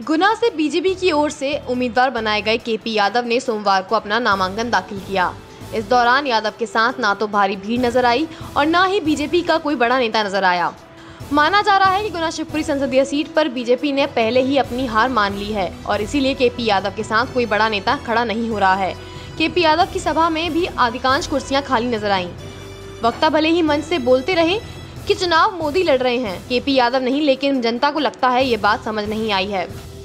गुना से बीजेपी की ओर से उम्मीदवार बनाए गए केपी यादव ने सोमवार को अपना नामांकन दाखिल किया। इस दौरान यादव के साथ ना तो भारी भीड़ नजर आई और ना ही बीजेपी का कोई बड़ा नेता नजर आया। माना जा रहा है कि गुना शिवपुरी संसदीय सीट पर बीजेपी ने पहले ही अपनी हार मान ली है और इसीलिए केपी यादव के साथ कोई बड़ा नेता खड़ा नहीं हो रहा है। केपी यादव की सभा में भी अधिकांश कुर्सियां खाली नजर आईं। वक्ता भले ही मंच से बोलते रहे कि चुनाव मोदी लड़ रहे हैं, केपी यादव नहीं, लेकिन जनता को लगता है ये बात समझ नहीं आई है।